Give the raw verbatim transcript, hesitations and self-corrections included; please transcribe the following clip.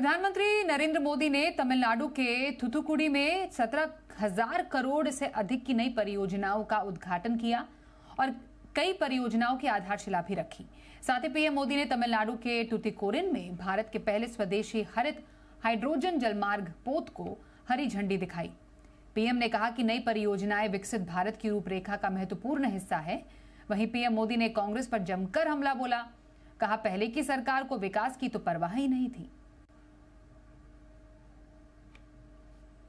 प्रधानमंत्री नरेंद्र मोदी ने तमिलनाडु के थूथुकुडी में सत्रह हजार करोड़ से अधिक की नई परियोजनाओं का उद्घाटन किया और कई परियोजनाओं की आधारशिला भी रखी। साथ ही पीएम मोदी ने तमिलनाडु के टुतिकोरिन में भारत के पहले स्वदेशी हरित हाइड्रोजन जलमार्ग पोत को हरी झंडी दिखाई। पीएम ने कहा कि नई परियोजनाएं विकसित भारत की रूपरेखा का महत्वपूर्ण हिस्सा है। वहीं पीएम मोदी ने कांग्रेस पर जमकर हमला बोला। कहा, पहले की सरकार को विकास की तो परवाह ही नहीं थी।